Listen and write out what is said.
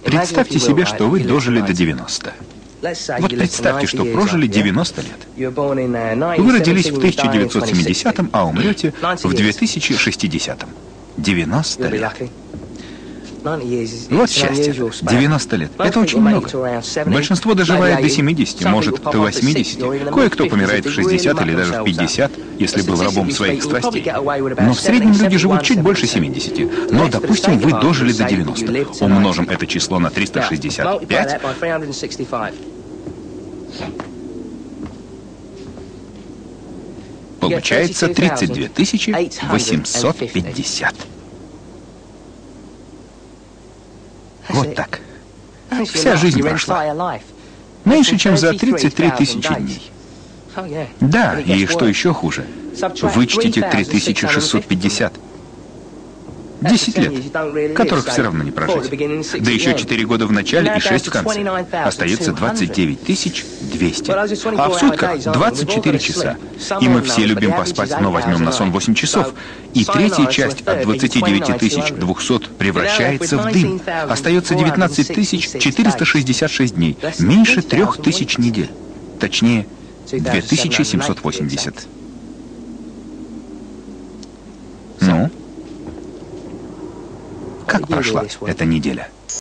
Представьте себе, что вы дожили до 90. Вот представьте, что прожили 90 лет. Вы родились в 1970-м, а умрете в 2060-м. 90 лет. Вот счастье. 90 лет. Это очень много. Большинство доживает до 70, может, до 80. Кое-кто помирает в 60 или даже в 50, если был рабом своих страстей. Но в среднем люди живут чуть больше 70. Но, допустим, вы дожили до 90. Умножим это число на 365. Получается 32 850. Вот так. Вся жизнь прошла. Меньше, чем за 33 тысячи дней. Да, и что еще хуже? Вычтите 3650. 10 лет, которых все равно не прожить. Да еще 4 года в начале и 6 в конце. Остается 29 200. А в сутках 24 часа. И мы все любим поспать, но возьмем на сон 8 часов. И третья часть от 29 200 превращается в дым. Остается 19 466 дней. Меньше 3000 недель. Точнее, 2780. Ну? Как прошла эта неделя?